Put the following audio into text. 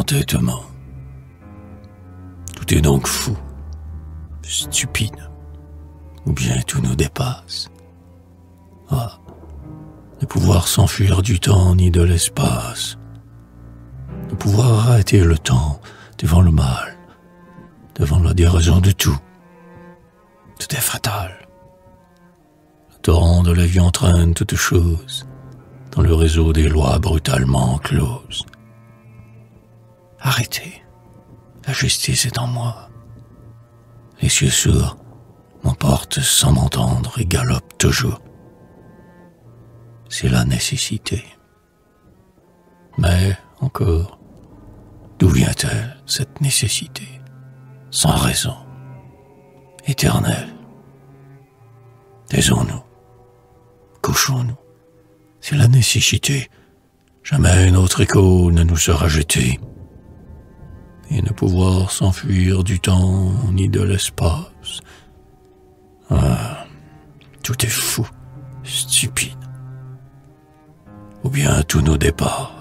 entêtement. Tout est donc fou, stupide, ou bien tout nous dépasse. Ah, ne pouvoir s'enfuir du temps ni de l'espace, ne pouvoir arrêter le temps devant le mal, devant la déraison de tout. Tout est fatal. Le torrent de la vie entraîne toutes choses dans le réseau des lois brutalement closes. Arrêtez, la justice est en moi. Les cieux sourds m'emportent sans m'entendre et galopent toujours. C'est la nécessité. Mais, encore, d'où vient-elle, cette nécessité, sans raison, éternelle? Taisons-nous, couchons-nous. C'est la nécessité. Jamais notre écho ne nous sera jeté. Et ne pouvoir s'enfuir du temps ni de l'espace. Ah, tout est fou, stupide. Ou bien tout nous dépasse.